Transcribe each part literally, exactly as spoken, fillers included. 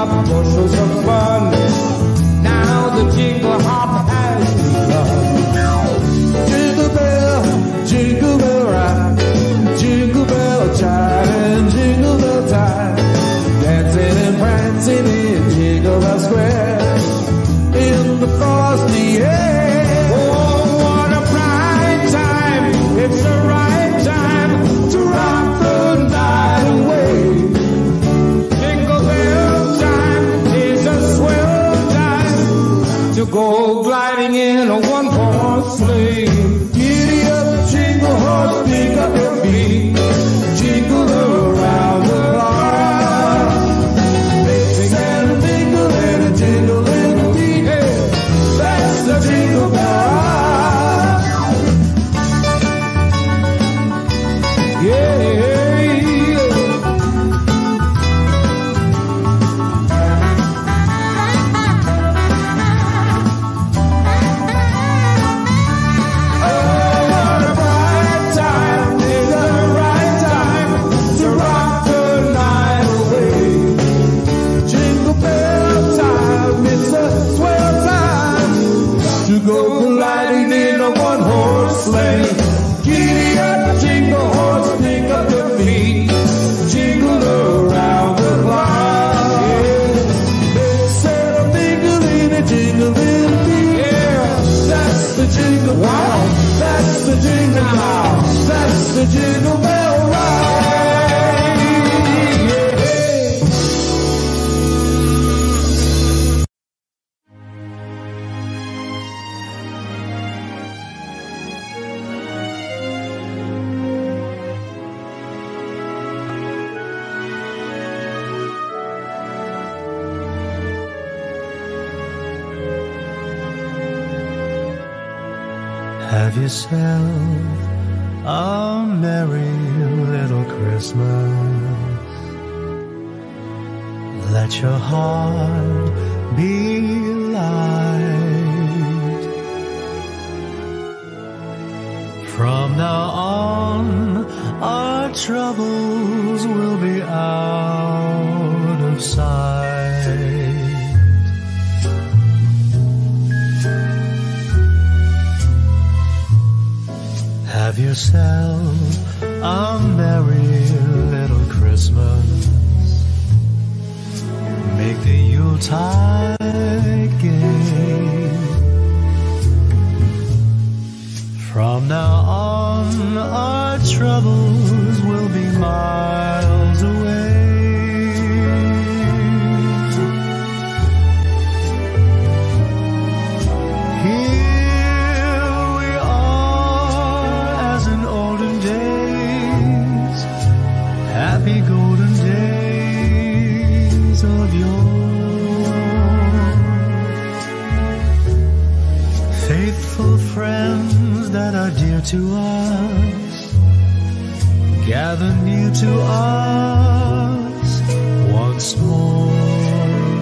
up bushels of fun. Now the jingle hop has begun. Jingle bell, jingle bell rock, jingle bell chime and jingle bell time. Dancing and prancing in Jingle Bell Square, in the frosty air. Oh, what a bright time! It's the right time to rock the night away. Jingle bell time is a swell time to go gliding in a one-horse sleigh. Giddy up, jingle horse, pick up your feet, jingle around the clock. Mixing and a mingle and a jingle in the beat. Hey, that's the Jingle Bell Rock. Yeah, yeah. Go gliding in a one-horse sleigh. Giddy up, jingle horse, pick up your feet, jingle around the clock. Yeah. Said a mingle in a jingle in the beat. Yeah, that's the jingle. Wow, that's the jingle now. That's the Jingle Bell Ride. Have yourself a merry little Christmas. Let your heart be light. From now on, our troubles will be out of sight. Have yourself a merry little Christmas. Make the Yuletide gay. From now on, our troubles will be miles away. Happy golden days of yore. Faithful friends that are dear to us, gather near to us once more.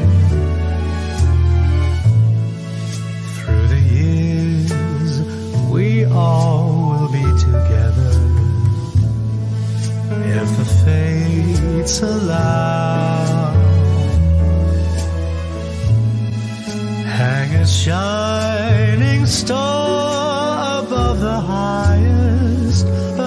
Through the years, we all will be together, if the fates allow. Hang a shining star above the highest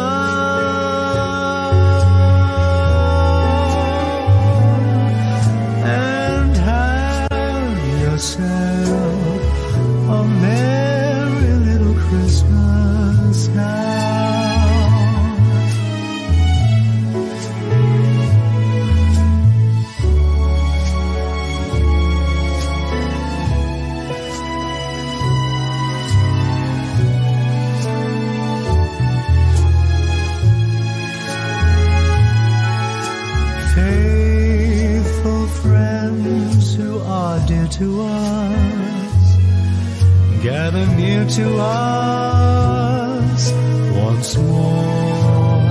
bough, and have yourself a merry little Christmas now. To us, gather near to us once more.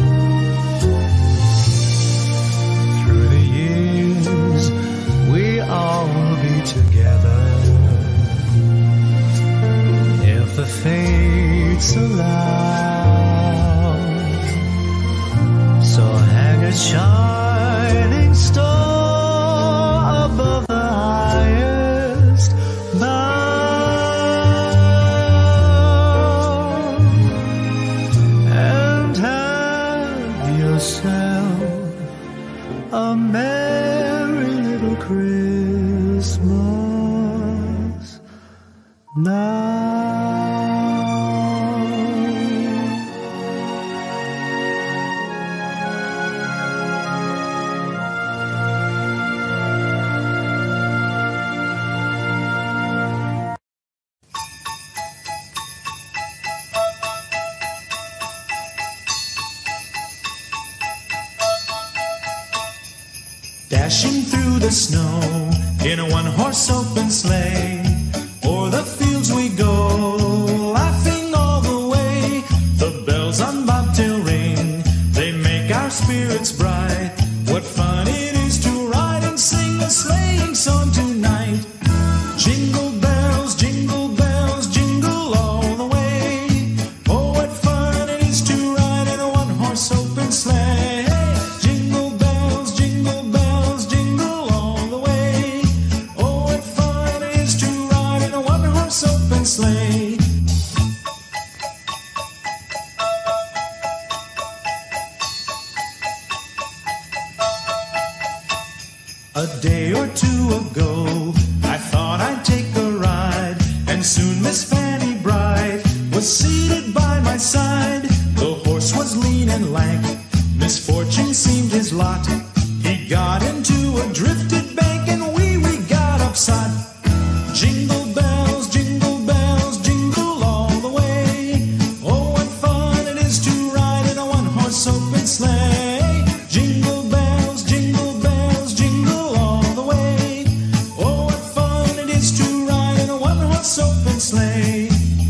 Through the years, we all will be together, if the fates allow. So hang a shining star a merry little Christmas now. Dashing through the snow in a one-horse open sleigh, o'er the fields we go, laughing all the way. The bells on bobtail ring, they make our spirits bright. What fun it is to ride and sing a sleighing song tonight. Jingle bells, jingle bells, jingle all the way. Oh, what fun it is to ride in a one-horse open sleigh. Jingle bells, jingle bells, jingle all the way. Oh, what fun it is to ride in a one-horse open sleigh. A day or two ago, I thought I'd take a ride, and soon Miss Fanny Bright was seated by my side. The horse was lean and lank, misfortune seemed his lot. He got into a drifted bank, and we, we got upside. Jingle bells, jingle bells, jingle all the way. Oh, what fun it is to ride in a one-horse open sleigh. Jingle bells, jingle bells, jingle all the way. Oh, what fun it is to ride in a one-horse open sleigh.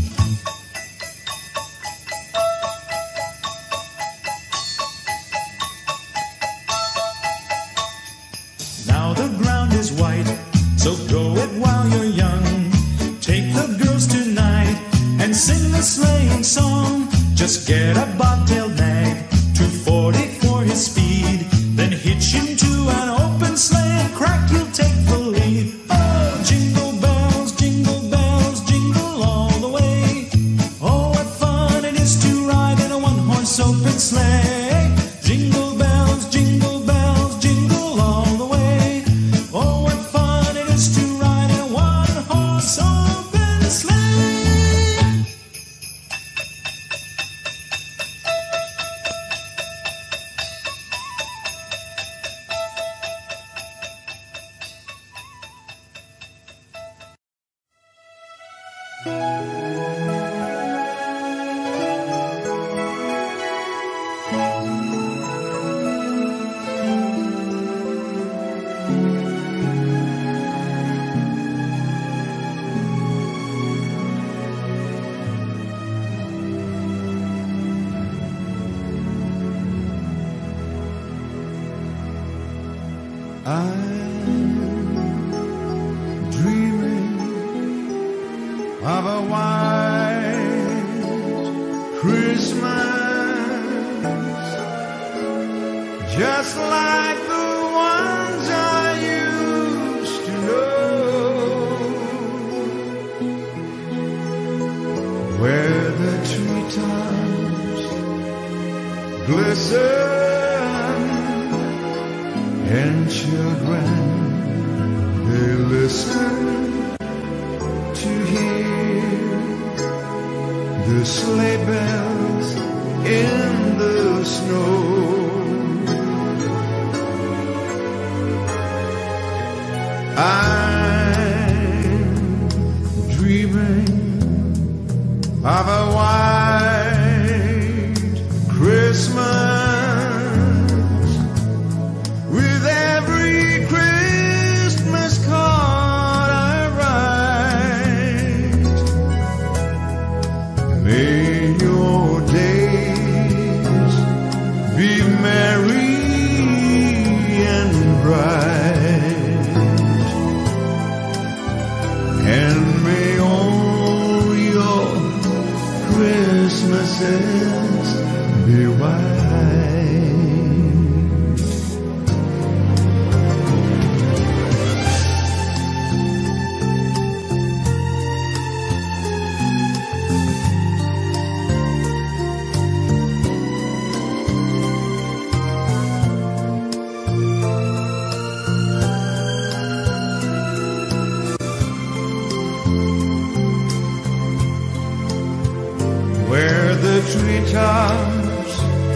Now the ground is white, so go it while you're young. Take the girls tonight and sing the sleighing song. Just get a bobtail nag, two forty for his speed, then hitch him to an open sleigh and crack, you'll take the lead. Oh, jingle bells, jingle bells, jingle all the way. Oh, what fun it is to ride in a one-horse open sleigh. Jingle bells, jingle bells, jingle all the way. Oh, what fun it is to ride in a one-horse open sleigh. I'm dreaming of a white Christmas, just like the ones I used to know, where the treetops glisten and children, they listen to hear the sleigh bells in the snow. I'm dreaming of a white Christmas, with every Christmas card I write. May your days be merry and bright, and may all your Christmas treetops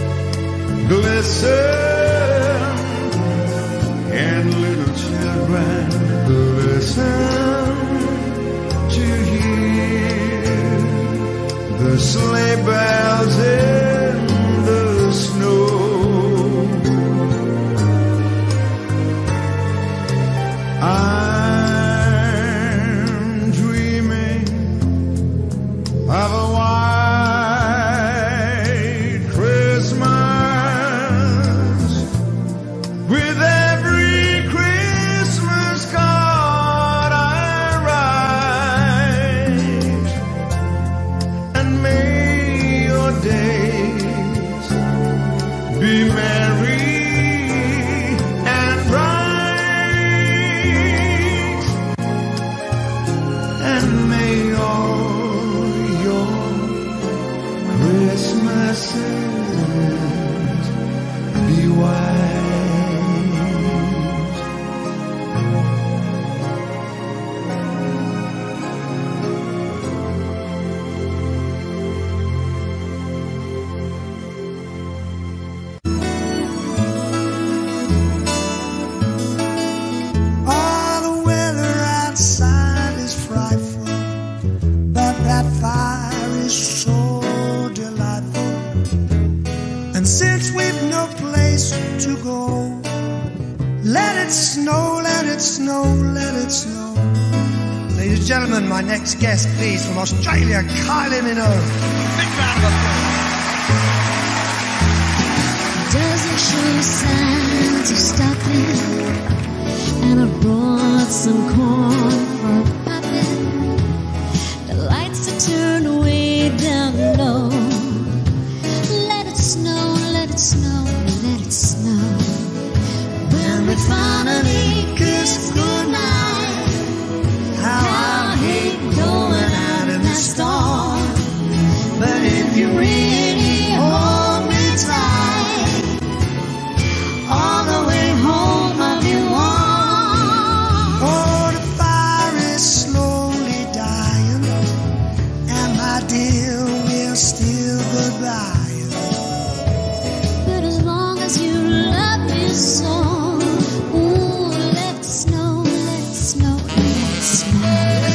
glisten, and little children listen to hear the sleigh bells in the snow. I'm dreaming of a white Christmas, with every Christmas card I write, and may your days be merry and bright, and may all your Christmases be white. All the weather outside is frightful, but that fire is so delightful. And since we've no place to go, let it snow, let it snow, let it snow. Ladies and gentlemen, my next guest, please, from Australia, Kylie Minogue. Big round of applause. Doesn't show signs of stopping, and I brought some corn for popping. The lights are turned way down low. Let it snow, let it snow, let it snow. When we finally kiss goodnight, how I hate going out in the storm. But if you really hold me tight, all the way home I'll be warm. Oh, the fire is slowly dying, and my dear, we're still goodbye. But as long as you love me so, ooh, let it snow, let it snow, let it snow.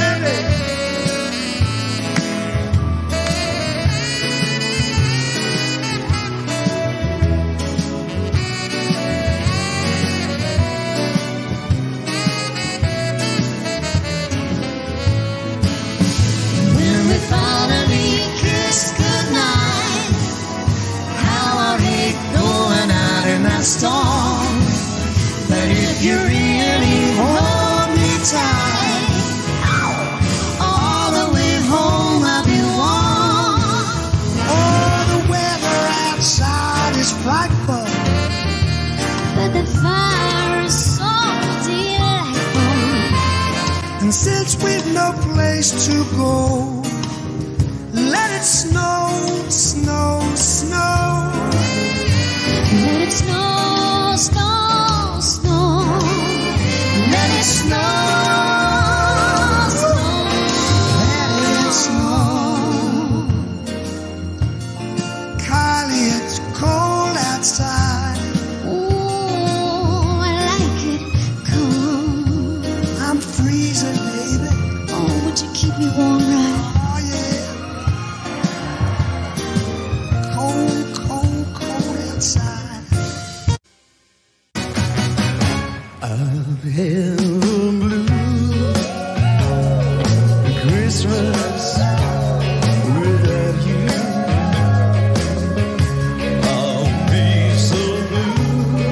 When we finally kiss goodnight, how I hate going out in that storm. But if you really hold me tight, all the way home I'll be warm. Oh, the weather outside is frightful, But the fire is so delightful. and since we've no place to go, let it snow, snow, snow. Let it snow, snow, snow. Let it snow, snow. Let it snow. Kylie, it's cold outside. Ooh, I like it cold. I'm freezing, baby. Oh, would you keep me warm, right? Oh, yeah. Cold, cold, cold outside. I've had the blue Christmas without you. I'll be so blue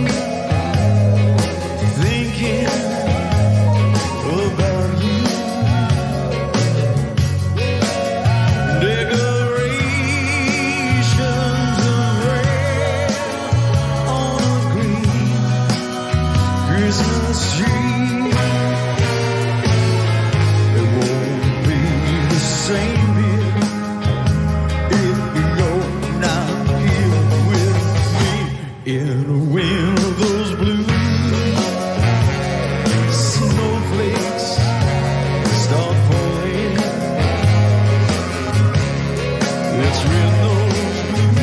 thinking about you. Decorations of red on a green Christmas tree. It won't be the same here if you're not here with me. In the wind of those blue snowflakes start falling. It's when those blue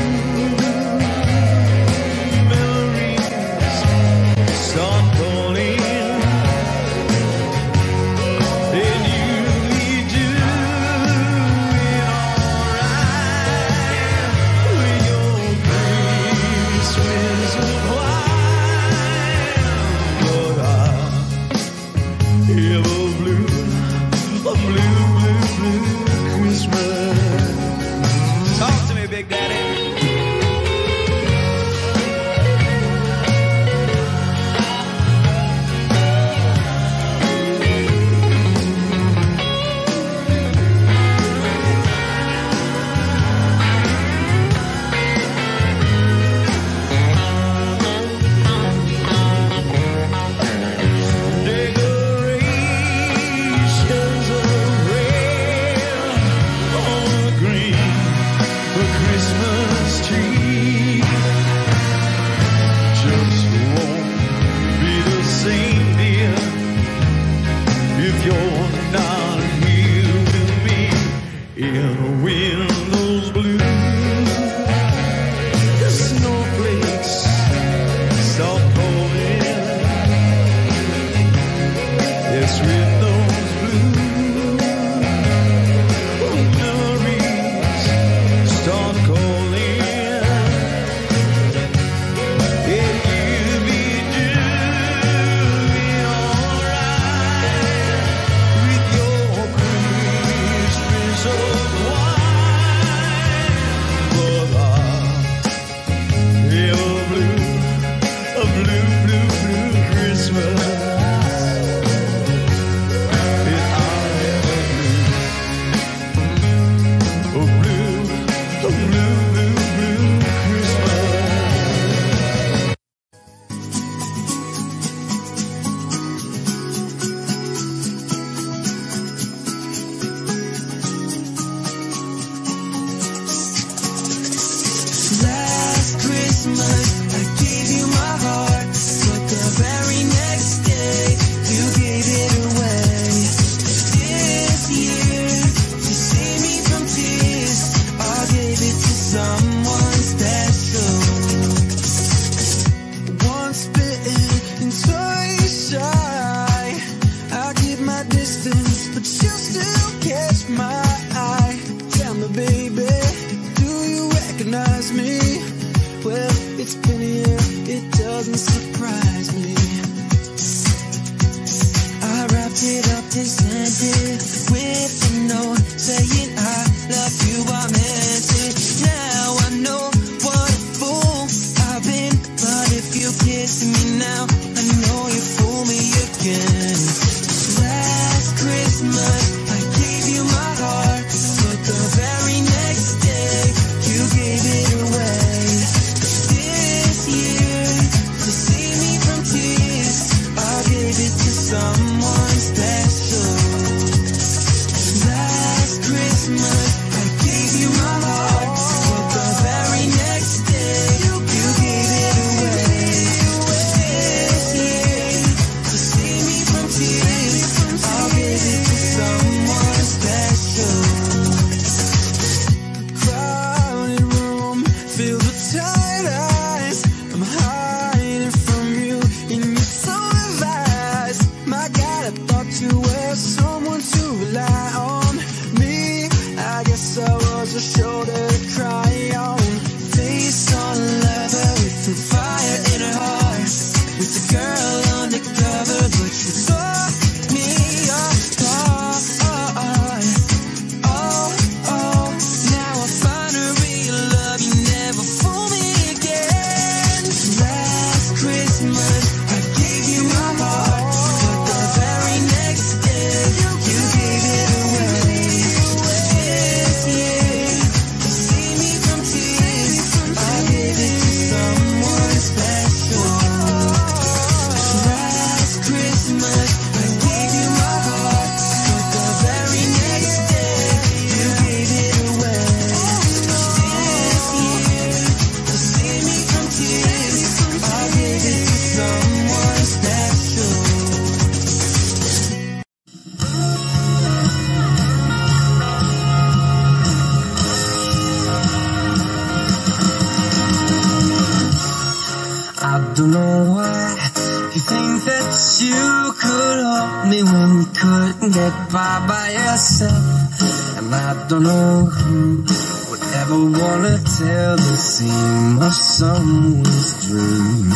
don't know why you think that you could help me when you couldn't get by by yourself. And I don't know who would ever wanna tell the seam of someone's dream.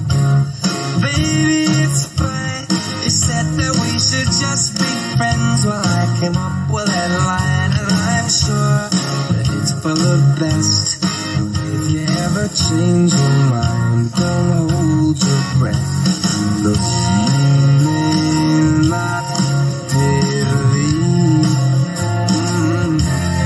Baby, it's fine. You said that we should just be friends. Well, I came up with that line, and I'm sure that it's for the best. If you ever change your mind, don't hold your breath. Look, you may not believe, mm,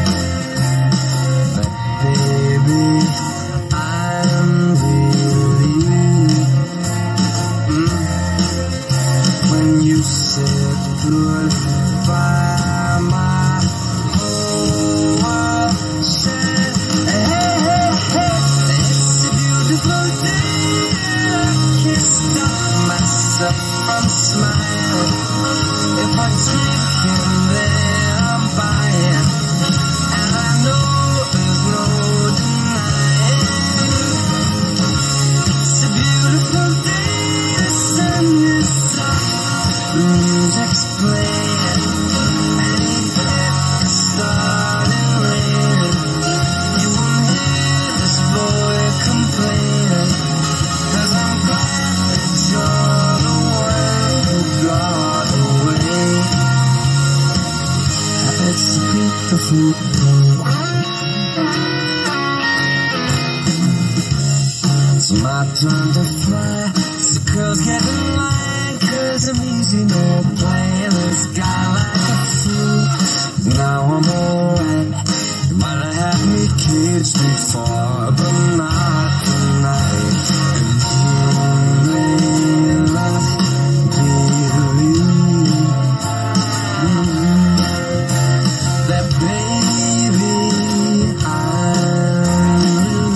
but baby, I'm relieved. Mm, when you said goodbye, my whole world said, hey, hey, hey, it's a beautiful day. I can't stop myself from smiling. If I drink in there, I'm buying, and I know there's no denying. It's a beautiful day, the sun is up, the music's playing, and if it started raining, you won't hear this boy complaining, 'cause I'm glad that you're the one who got away. It's a beautiful day. It's my turn to fly. The girls get in line, 'cause I'm easy, no playing this guy like a fool. Now I'm alright. You might have had me caged before, but not tonight. And you may not believe that, baby, I'm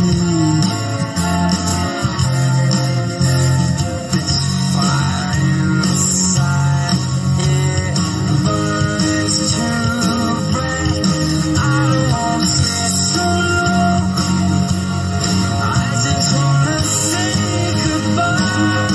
this fire inside. It burns too bright. I don't want to stay so long. I just wanna say goodbye.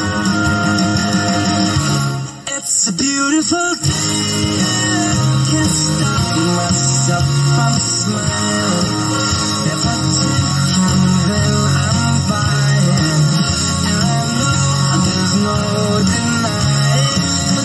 It's a beautiful day. Can't stop myself from smiling. If I take you, then I'm buying. And I know there's no denying.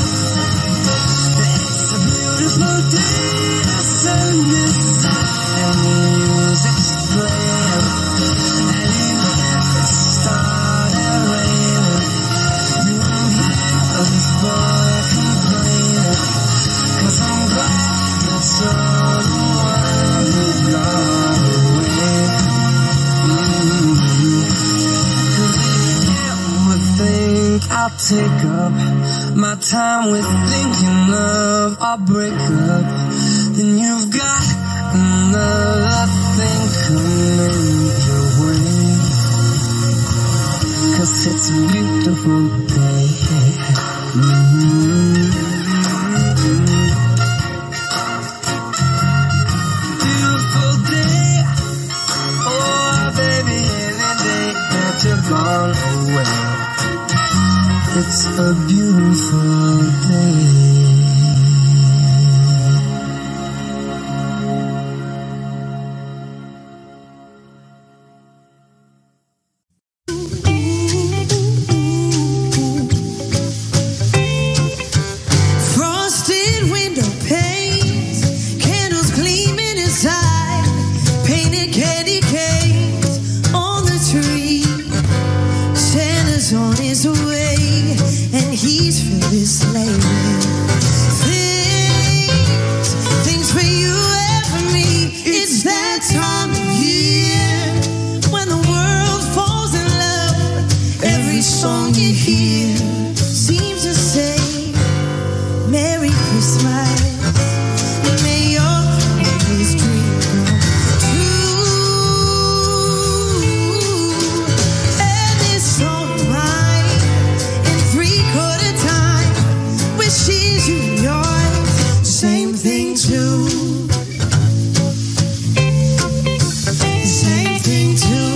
It's a beautiful day. The sun is up and the music's playing. And even if it started raining, you won't hear this boy complaining, 'cause I'm glad that you're the one who got away. Mm-hmm. 'Cause if you would think I'll take up my time with thinking of our breakup, then you've got another thing coming your way. 'Cause it's a beautiful day. Mm-hmm. Beautiful day. Oh, baby, any day that you're gone away. It's a beautiful day. Frosted window panes, candles gleaming inside, painted candy canes on the tree. Santa's on his way, and he's filled his sleigh with things, things for you and for me. It's that time of year when the world falls in love. Every song you hear seems to say, Merry Christmas. May your hopeless dream come true. And this song of mine, in three-quarter time, wishes you and yours the same thing too. The same thing too.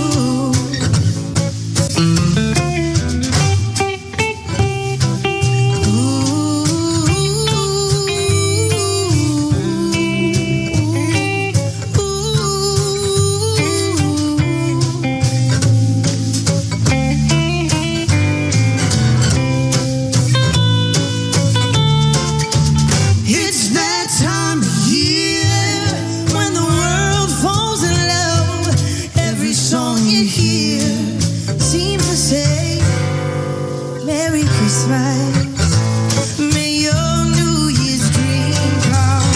It's that time of year when the world falls in love. Every song you hear seems to say, Merry Christmas. May your New Year's dream come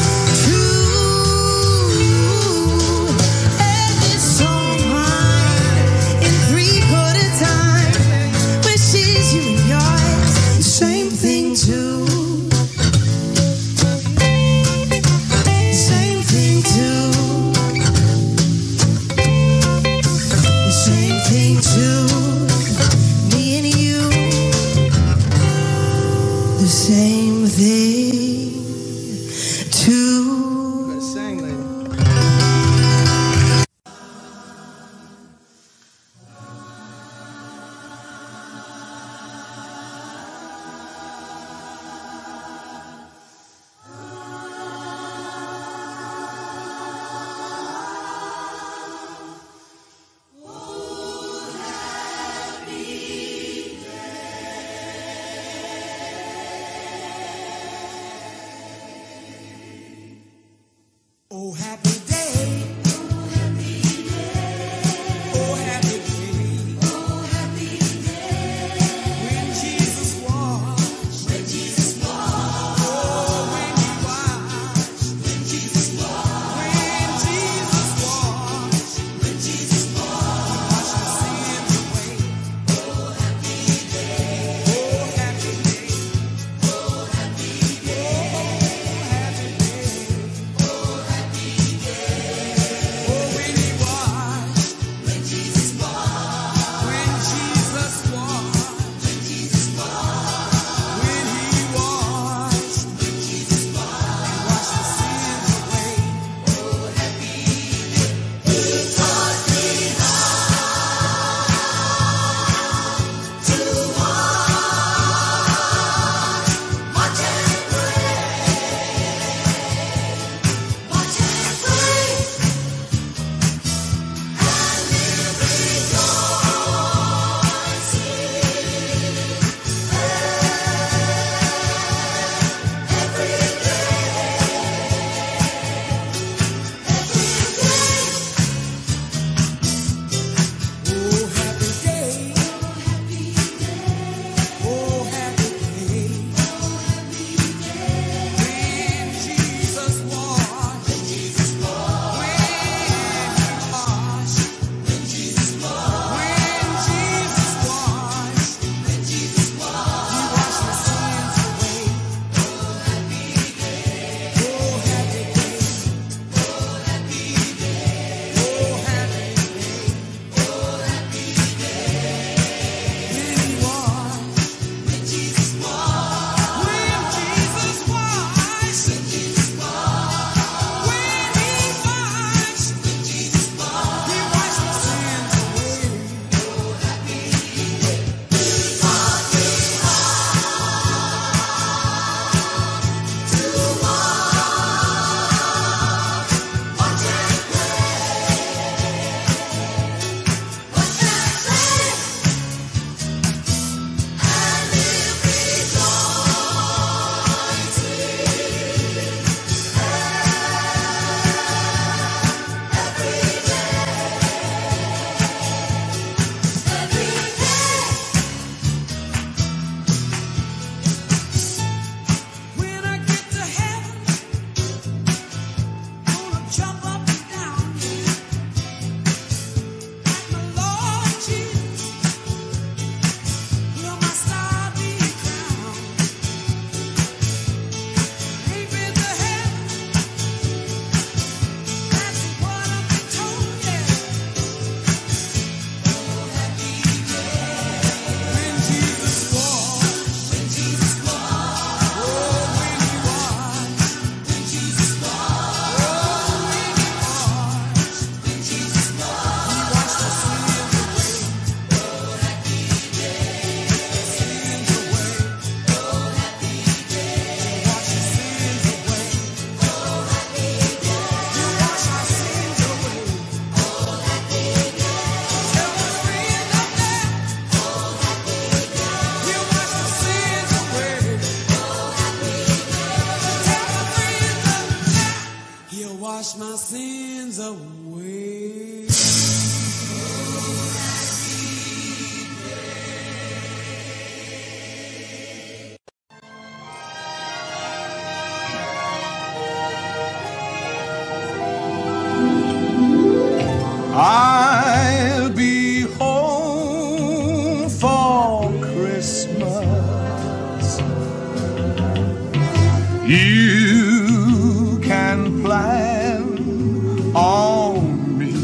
true. And this song of mine, in three-quarter time, wishes you and yours the same thing too. Same thing too. Same thing too. Me and you. The same thing too. Sing, lady. away. I'll be home for Christmas. You can plan on me.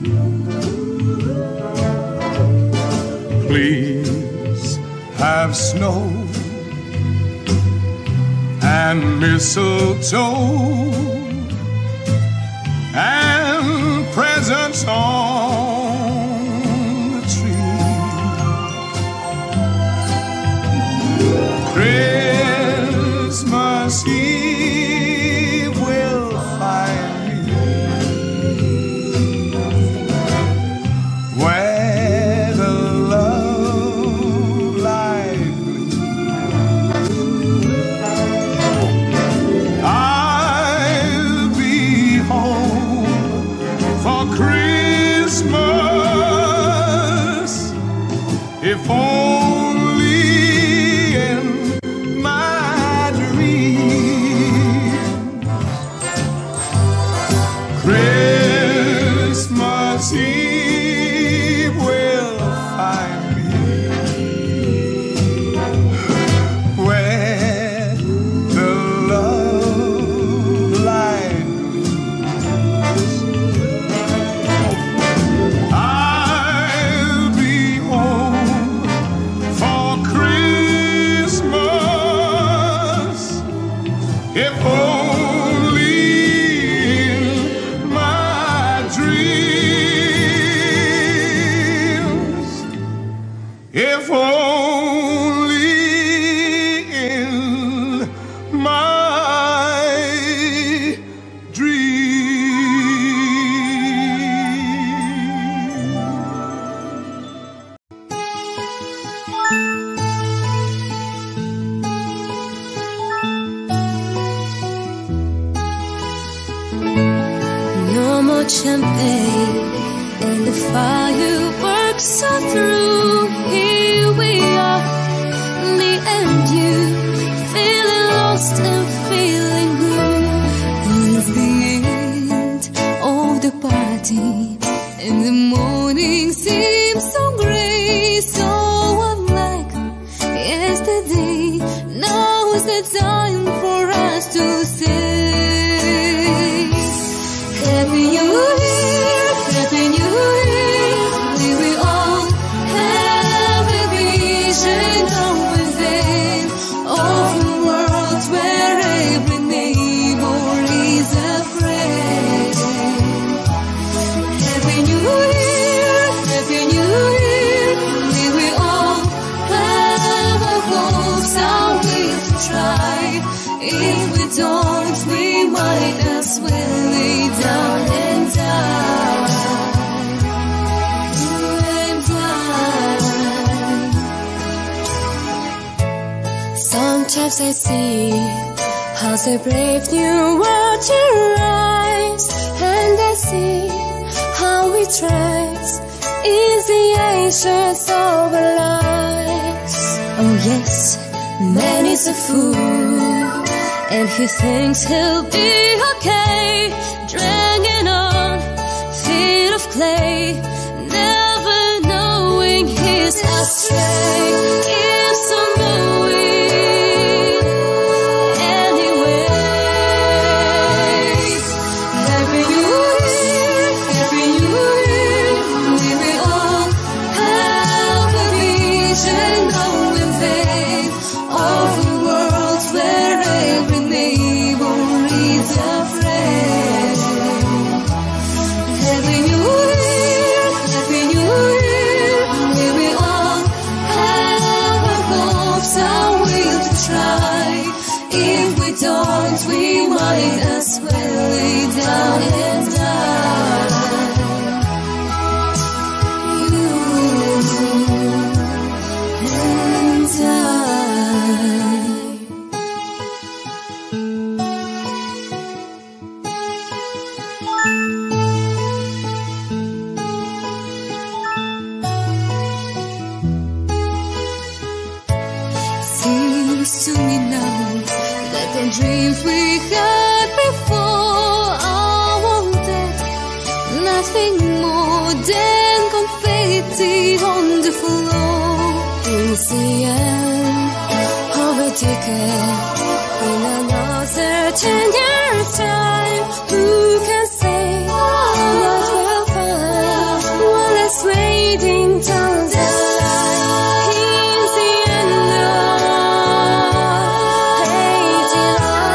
Please have snow and mistletoe and presents on the tree. Christmas Eve will find me where the love light gleams. I'll be home for Christmas, if only in my dream. Christmas Eve will find me where the love light gleams. I'll be home for Christmas, if only in my dreams, if only in my No more champagne and the fireworks are through. Here we are, me and you, feeling lost and feeling good. It's the end of the party, and the morning seems so gray, so unlike yesterday. Now is the time for us to say Happy New Year, Happy New Year. We will all have a vision going then of a world where every neighbor is a friend. Happy New Year, Happy New Year. We will all have a hope, some will to try. If we don't, we might as well lay down and die. And die. Sometimes I see how the brave new world arrives, and I see how we tries in the ashes of our lives. Oh yes, man is a fool, and he thinks he'll be okay, dragging on feet of clay, never knowing he's astray. Keeps on going anyway. Happy New Year, Happy New Year. We will all have a vision going vain of a world where every neighbor is a friend. Happy New Year, Happy New Year. We will all have a hope, some will to try. If we don't, we might as well lay down and die. You and I. seems to me now that the dreams we had before are wanted. Nothing more than confetti on the floor. It's the end of a decade. In another ten years time, who can say what will find while it's waiting till the light? It's the end of hating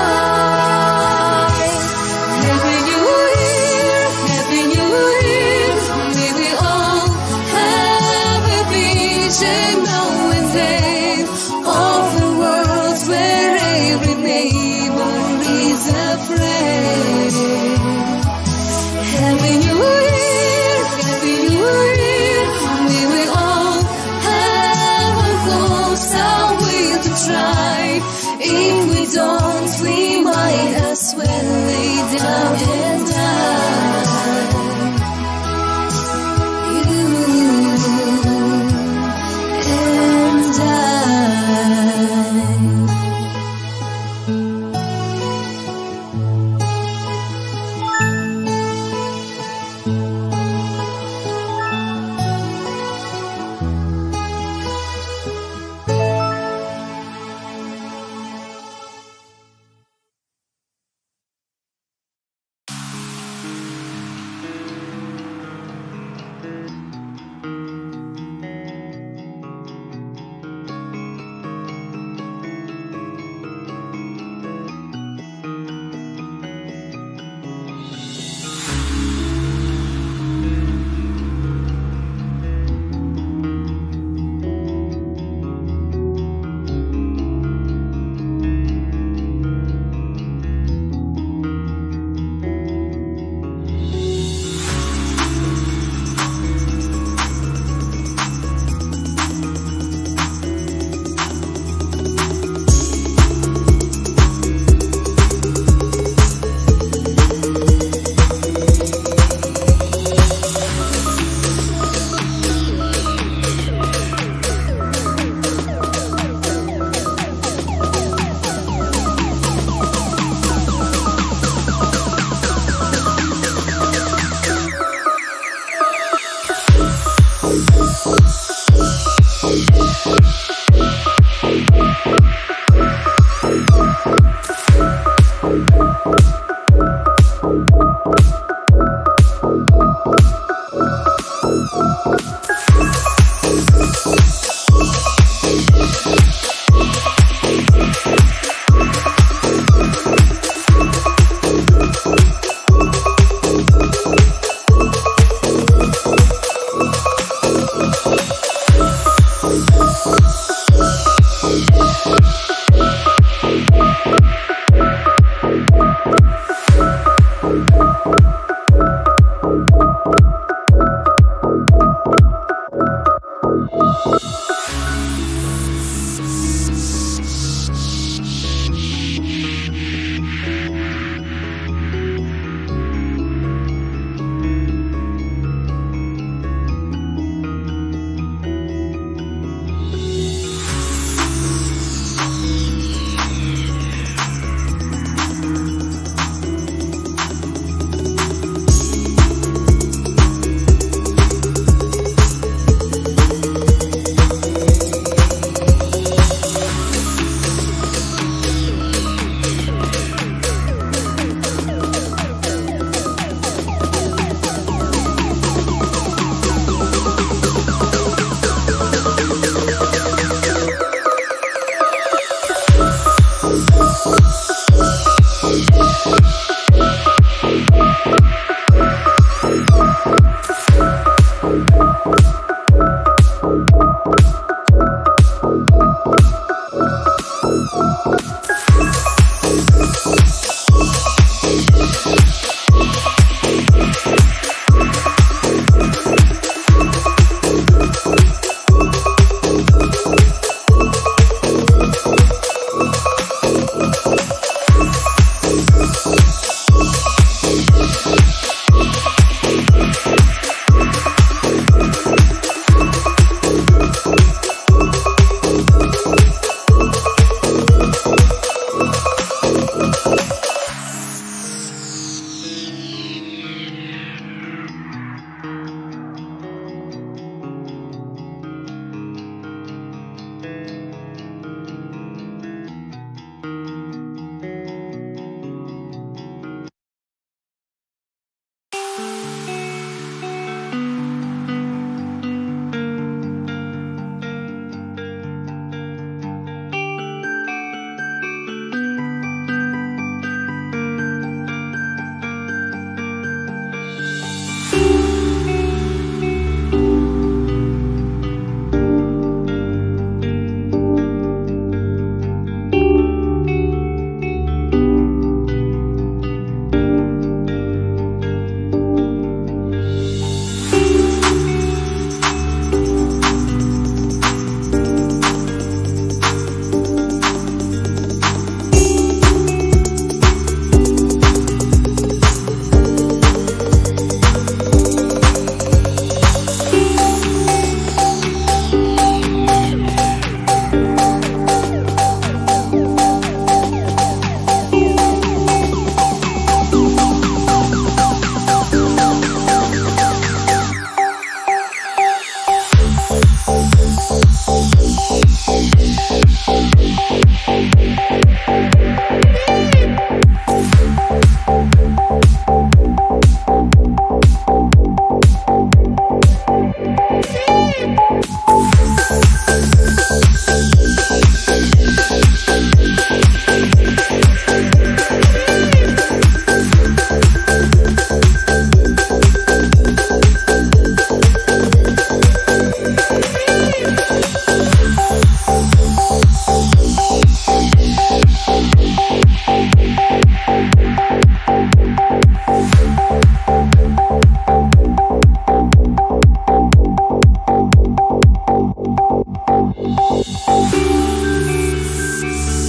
life. Happy New Year, Happy New Year. May we all have a vision now and then of a world where every neighbor is a friend. Happy New Year, Happy New Year. May we all have a goal, some will to try. If we don't, we might as well lay down and die. You and I.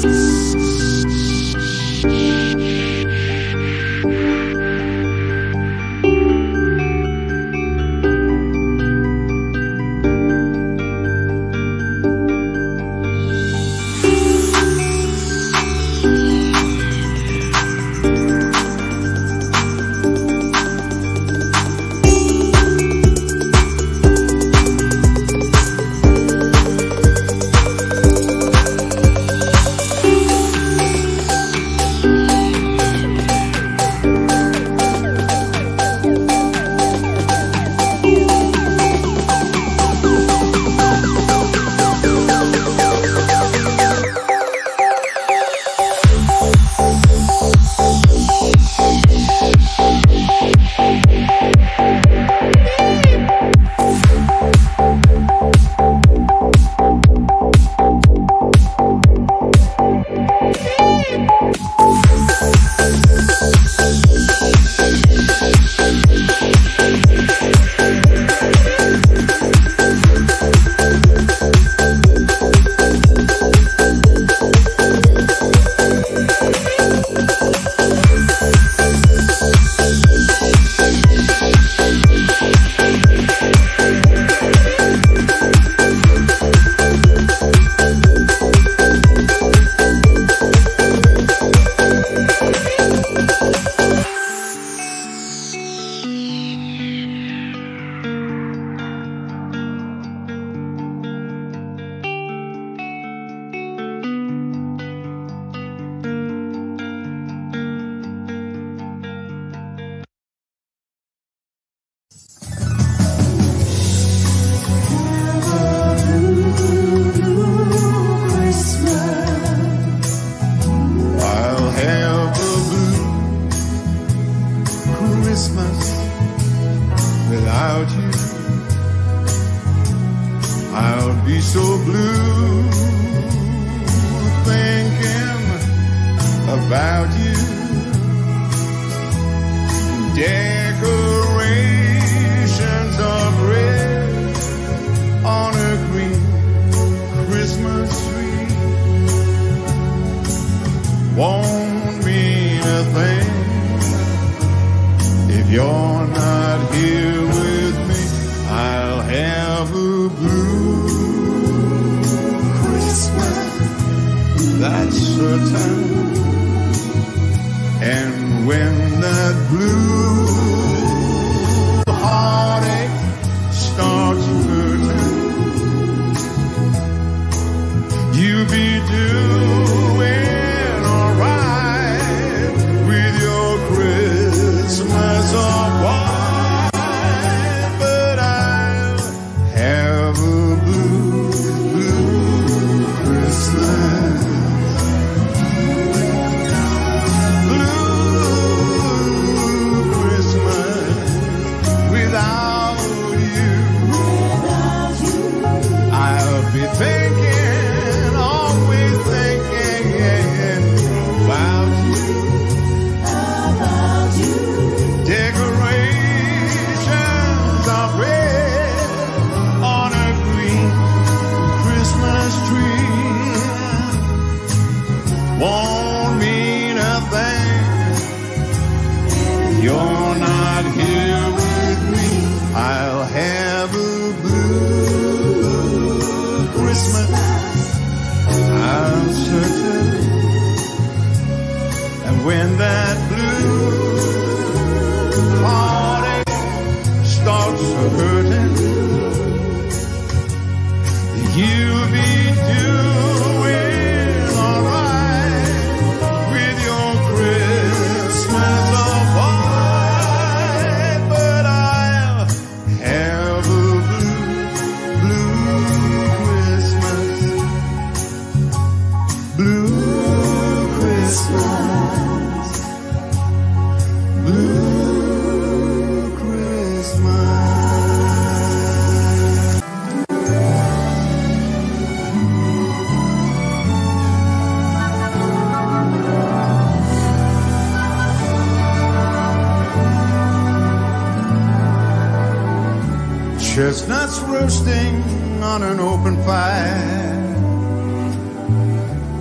Chestnuts roasting on an open fire.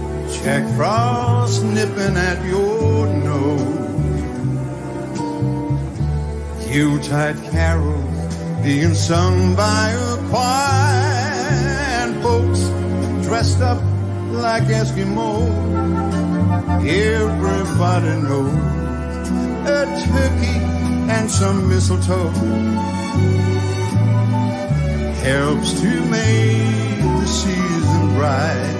Jack Frost nipping at your nose, Yuletide carols being sung by a choir, and folks dressed up like Eskimos. Everybody knows a turkey and some mistletoe helps to make the season bright.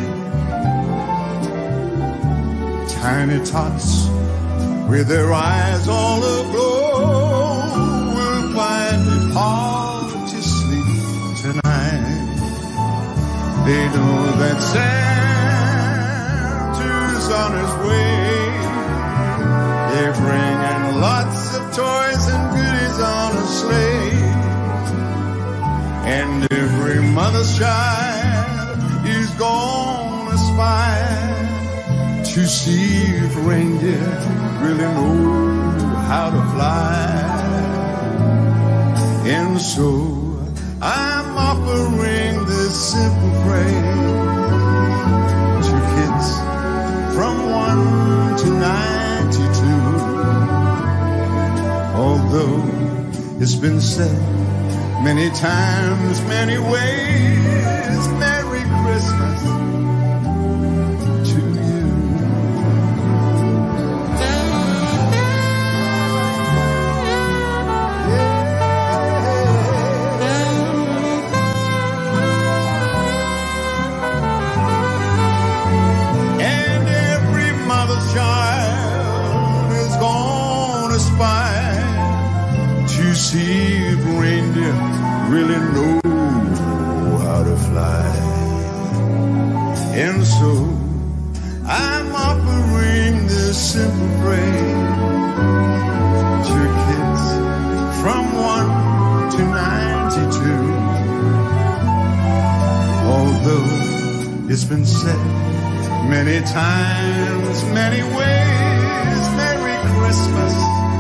Tiny tots with their eyes all aglow will find it hard to sleep tonight. They know that Santa's on his way. They're bringing lots of toys and goodies on a sleigh, and every mother's child is gonna spy to see if reindeer really know how to fly. And so I'm offering this simple phrase to kids from one to ninety-two. Although it's been said many times, many ways, Merry Christmas to you. And every mother's child is gonna spy to see if reindeer really know how to fly. And so I'm offering this simple phrase to kids from one to ninety-two. Although it's been said many times, many ways, Merry Christmas.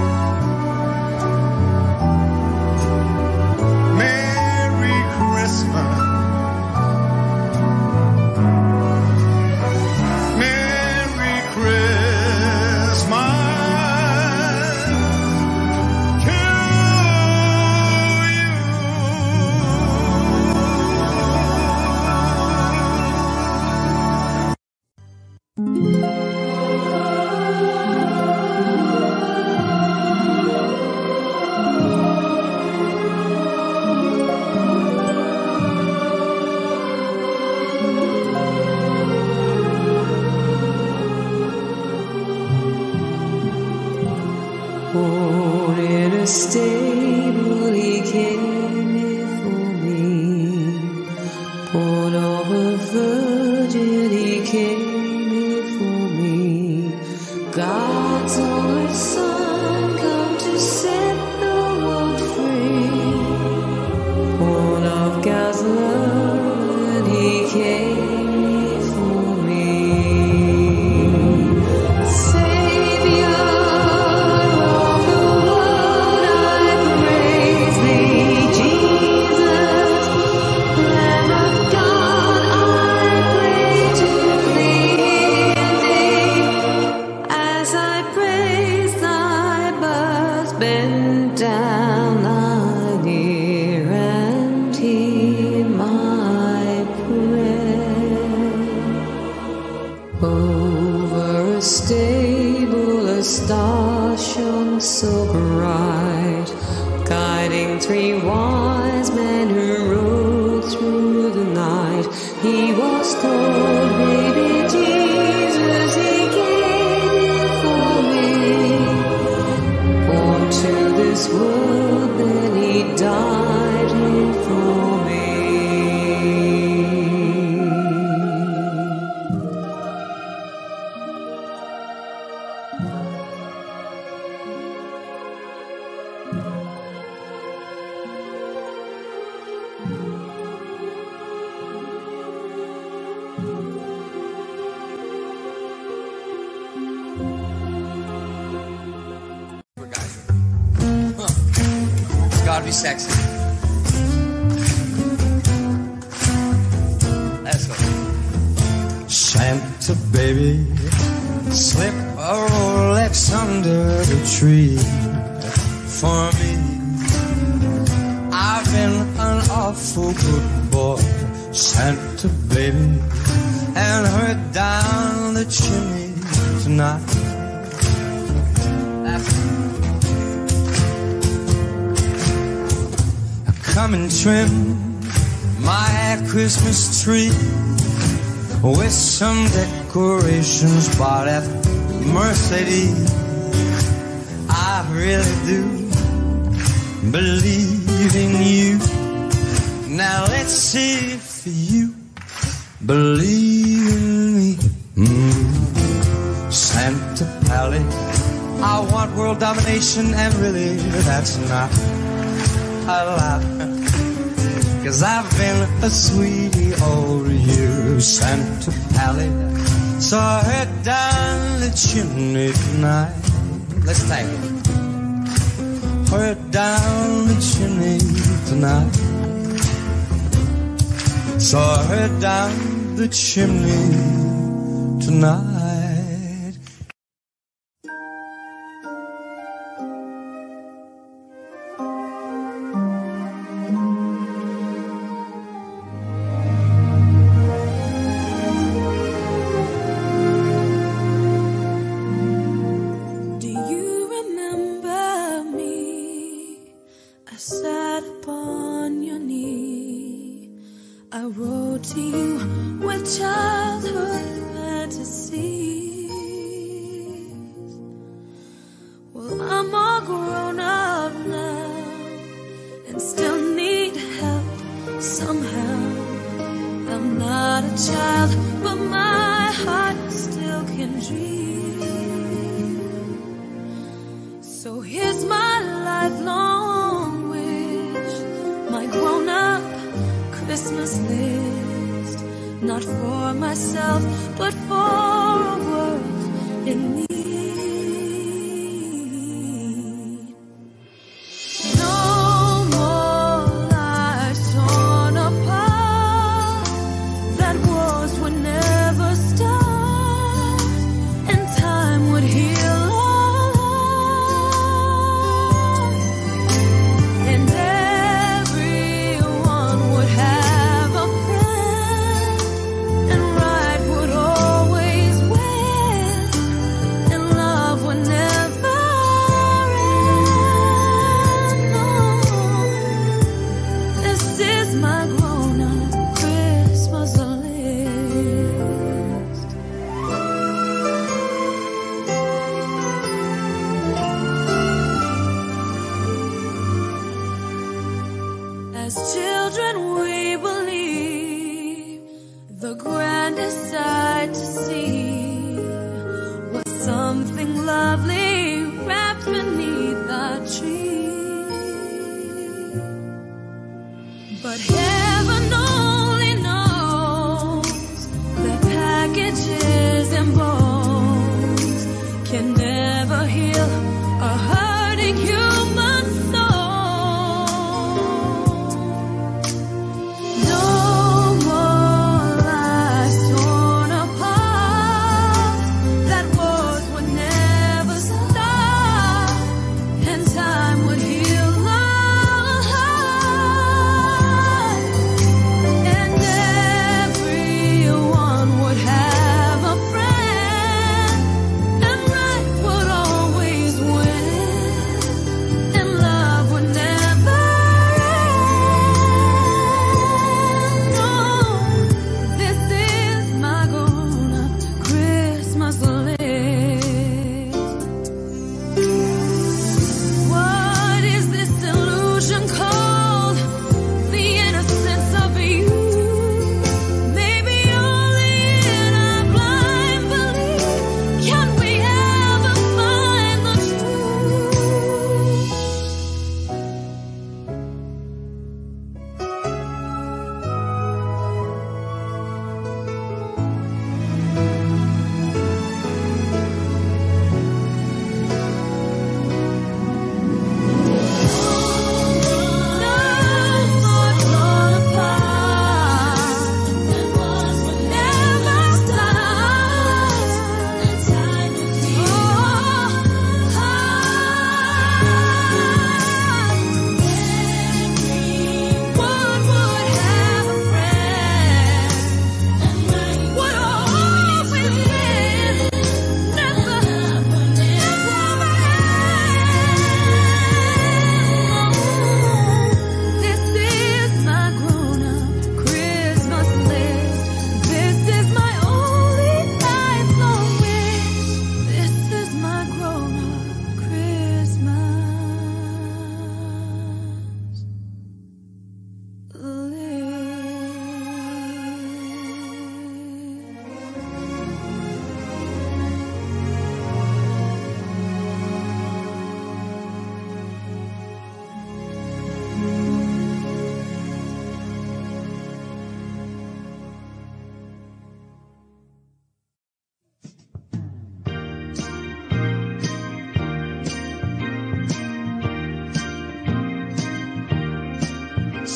Born in a stable, he came here for me. Born of a virgin, he came here for me. God's only Son, come to set the world free. Born of God's love, and he came here for me. Savior of the world, I praise thee, Jesus. Lamb of God, I pray to thee. As I praise thy birth, bend down thine ear and hear my prayer. Over a stable, a star shone so bright, guiding three wise men who rode through the night. He was called baby Jesus, he came here for me. Born to this world, then he died here for me. Gotta be sexy. Let's go. Santa Santa baby, slip a Rolex under the tree for me. I've been an awful good boy, Santa baby, and heard down the chimney tonight. Come and trim my Christmas tree with some decorations bought at Mercedes. I really do believe in you. Now let's see if you believe in me. Mm. Santa Pally, I want world domination, and really that's not a lie. 'Cause I've been a sweetie over you, Santa Pally. Saw her down the chimney tonight. Let's take it. Her down the chimney tonight. Saw her down the chimney tonight.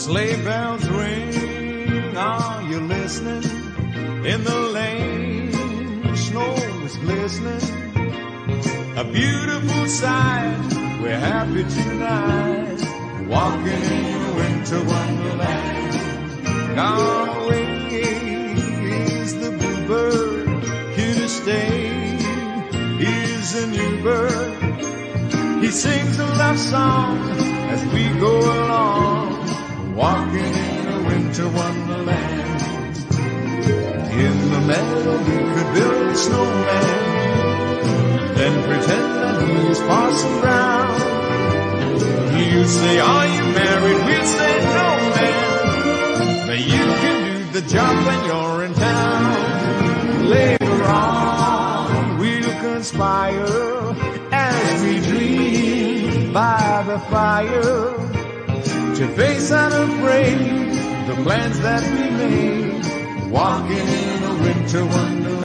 sleigh bells ring, are you listening? In the lane, snow is glistening. A beautiful sight, we're happy tonight, walking in a winter wonderland. Gone away is the bluebird, here to stay is a new bird. He sings a love song as we go along, walking in a winter wonderland. In the meadow we could build a snowman, then pretend that he's Parson Brown. You say, are you married? We'll say, no, man. But you can do the job when you're in town. Later on, we'll conspire as we dream by the fire to face unafraid the plans that we made, walking in a winter wonderland.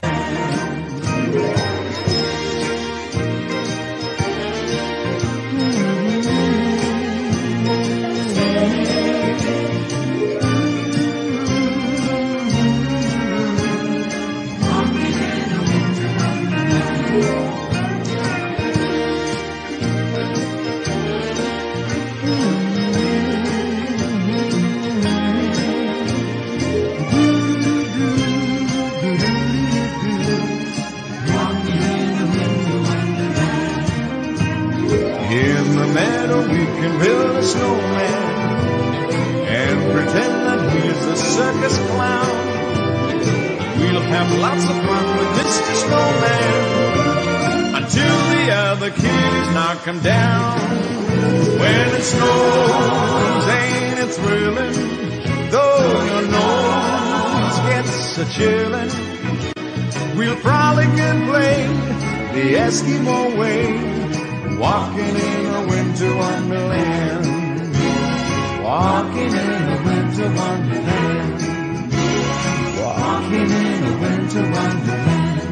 We can build a snowman and pretend that he's a circus clown. We'll have lots of fun with Mister Snowman until the other kids knock him down. When it snows, ain't it thrilling? Though your nose gets a chillin', we'll frolic and play the Eskimo way, walking in a winter wonderland. Walking in a winter wonderland. Walking in a winter wonderland.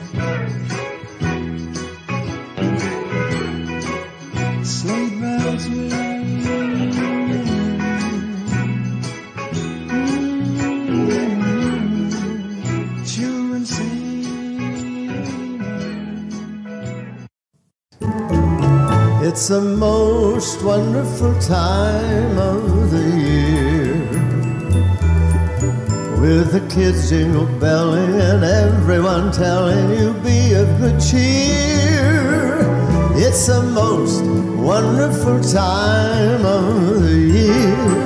Sleigh bells ring. Children sing. It's the most wonderful time of the year, with the kids jingle belling and everyone telling you be of good cheer. It's the most wonderful time of the year.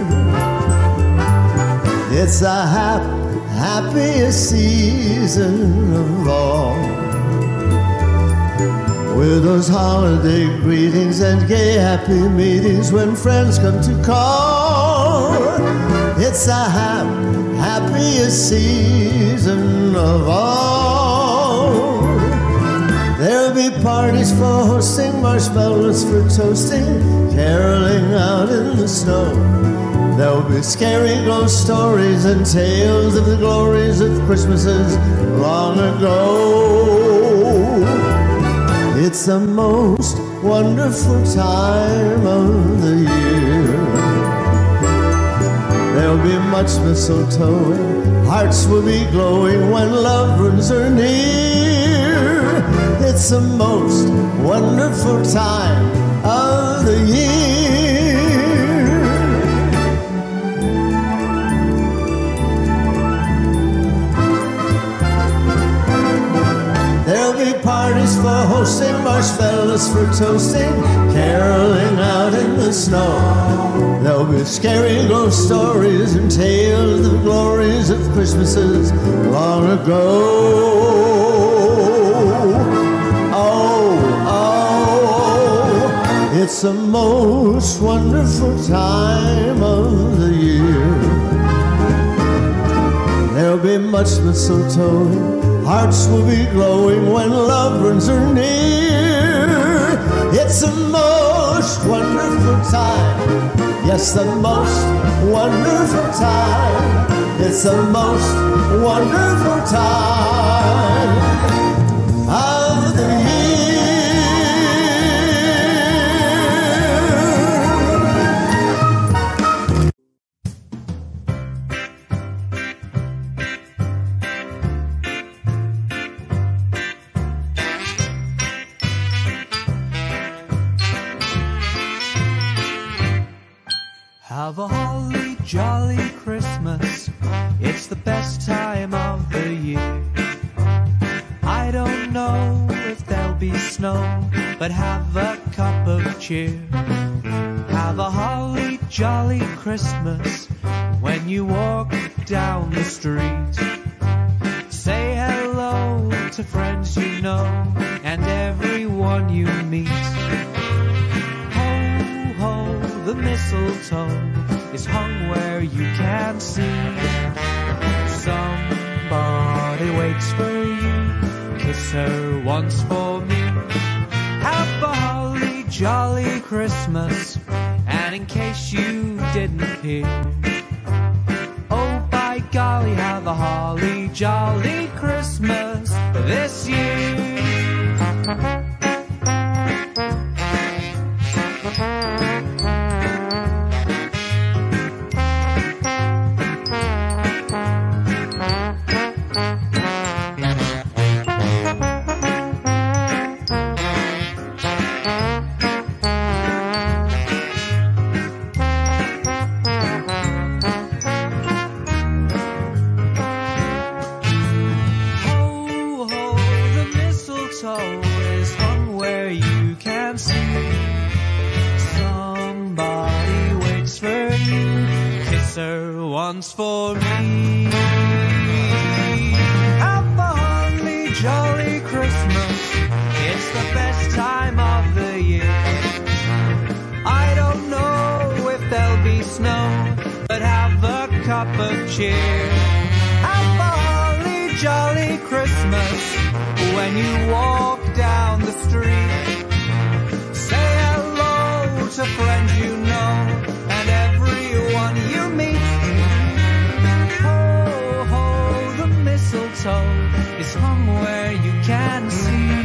It's the hap happiest season of all, with those holiday greetings and gay happy meetings when friends come to call. It's the hap happiest season of all. There'll be parties for hosting, marshmallows for toasting, caroling out in the snow. There'll be scary ghost stories and tales of the glories of Christmases long ago. It's the most wonderful time of the year. There'll be much mistletoe, hearts will be glowing when loved ones are near. It's the most wonderful time of the year. There'll be parties for hosting, marshmallows for toasting, caroling out in the snow. There'll be scary ghost stories and tales of the glories of Christmases long ago. Oh, oh, it's the most wonderful time of the year. There'll be much mistletoe, hearts will be glowing when loved ones are near. It's the most wonderful time. Yes, the most wonderful time. It's the most wonderful time of the year. Have a holly jolly Christmas. It's the best time of the year. I don't know if there'll be snow, but have a cup of cheer. Have a holly jolly Christmas when you walk down the street. Say hello to friends you know and everyone you meet. Ho, ho, the mistletoe is hung where you can see. Somebody waits for you, kiss her once for me. Have a holly jolly Christmas, and in case you didn't hear, oh by golly, have a holly jolly Christmas this year. Once for me. Have a holly jolly Christmas. It's the best time of the year. I don't know if there'll be snow, but have a cup of cheer. Have a holly jolly Christmas when you walk down the street. Say hello to friends you know and everyone you meet. Mistletoe is hung where you can see.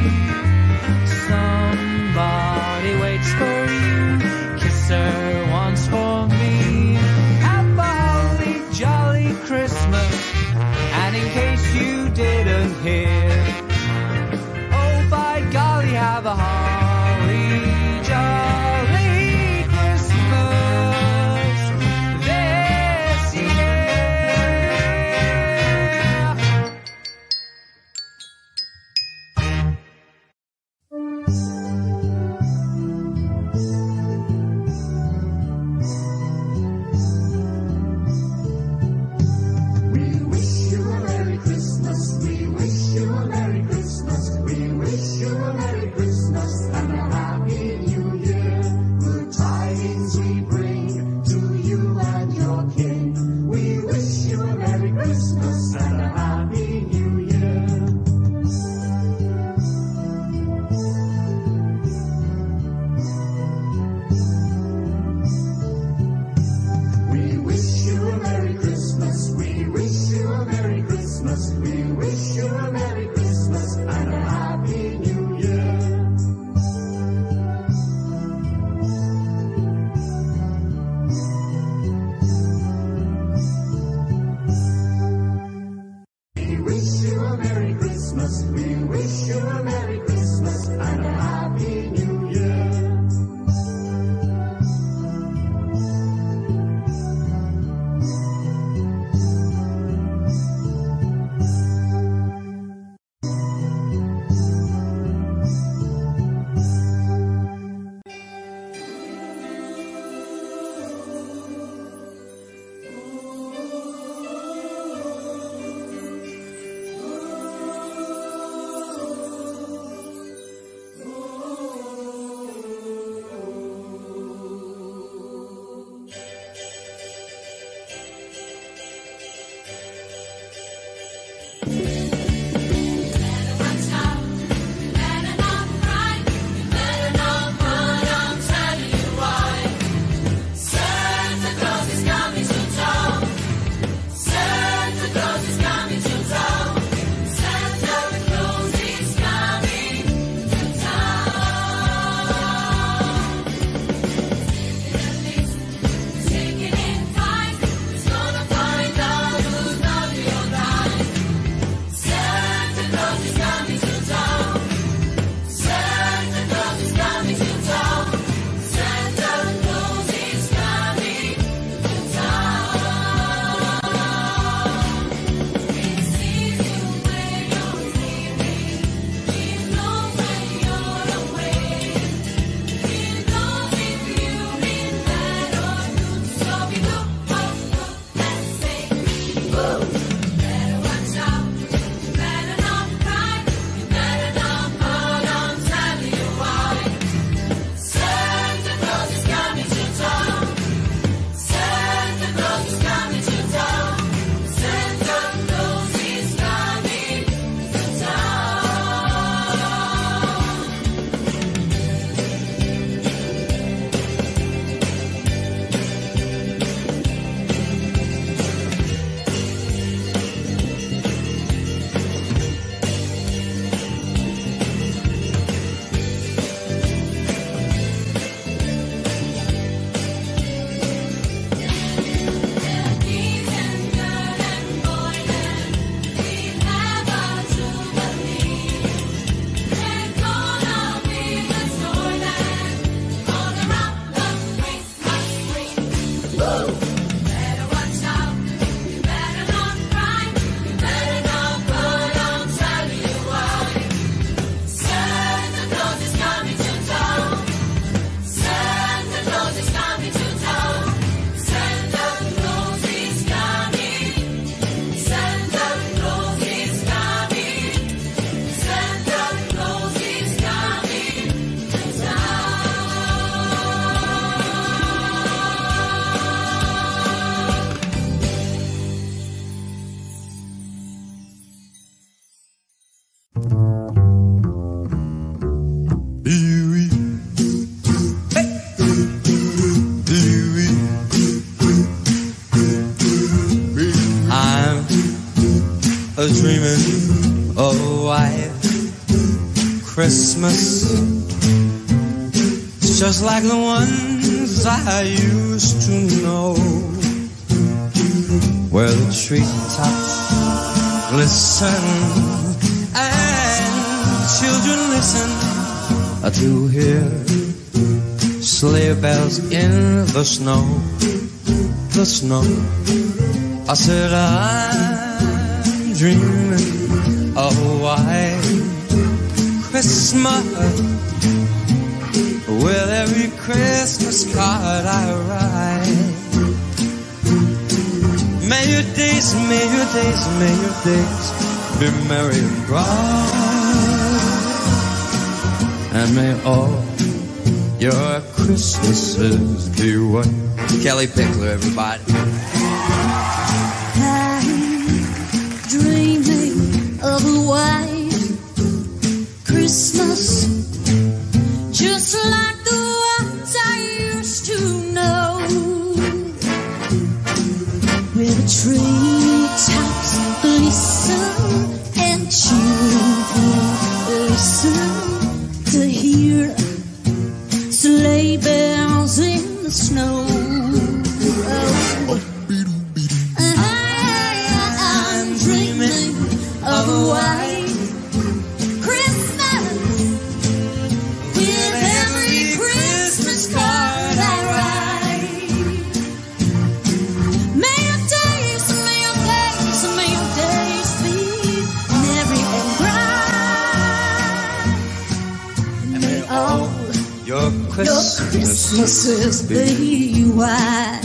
Somebody waits for you, kiss her once for me. Have a holly jolly Christmas, and in case you didn't hear, oh by golly, have a holly jolly Christmas this year. a dreaming of a white Christmas, just like the ones I used to know, where the treetops glisten and children listen to hear sleigh bells in the snow, the snow. I said I'm dreaming of a white Christmas, with every Christmas card I write. May your days, may your days, may your days be merry and bright, and may all your Christmases be white. Kelly Pickler, everybody. I'm dreaming of a white Christmas, just like the ones I used to know, where the treetops glisten and children listen to hear sleigh bells in the snow. Oh. I'm dreaming of a white Christmas, with every Christmas card I write. May your days, may your days, may your days be merry and bright, and may all Your Christmas your Christmases be white.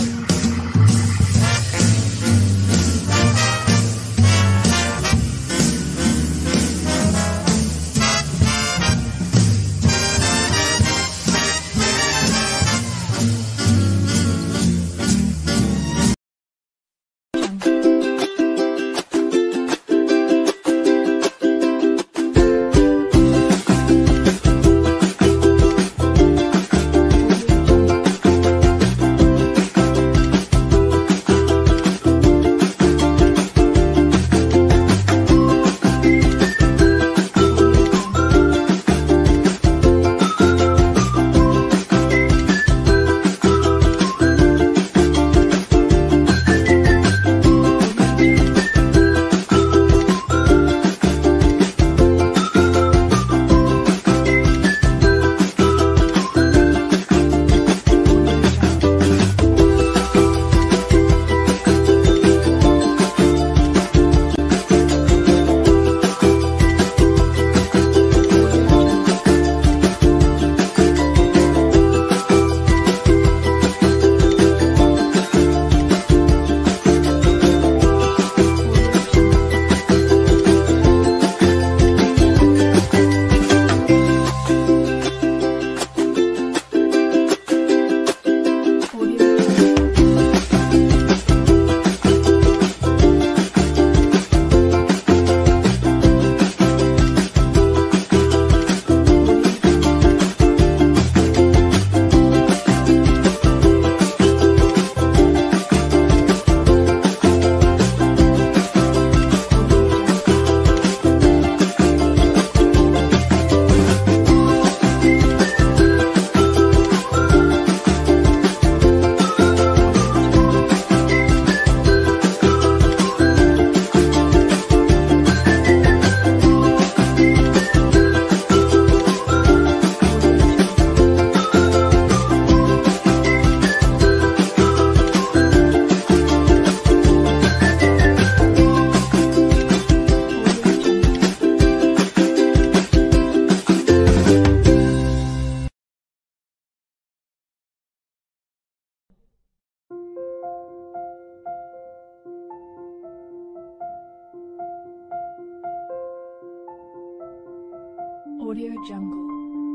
Audio Jungle.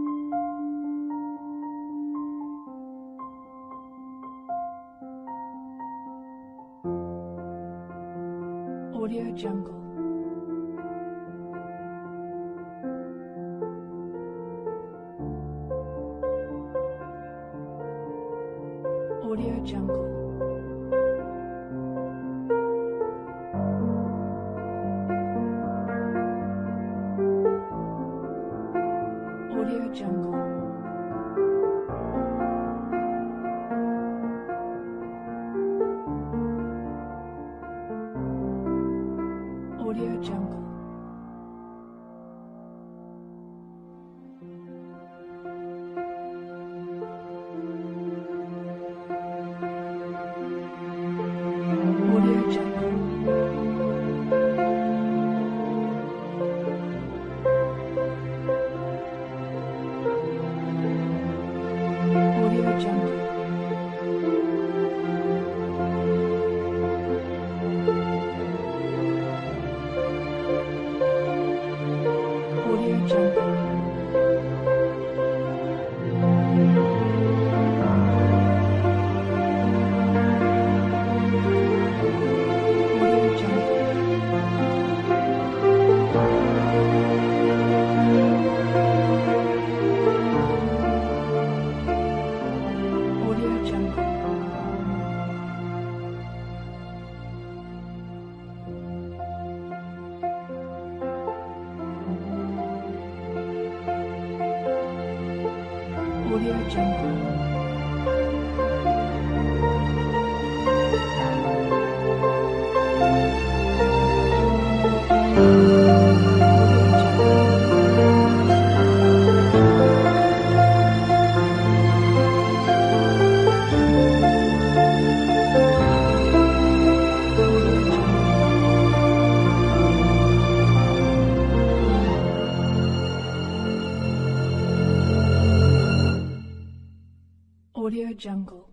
Audio Jungle. Audio Jungle. Audio Jungle. Audio Jungle. Audio Jungle. Audio Jungle. Audio Jungle. Audio Jungle. Audio Jungle. Audio Jungle.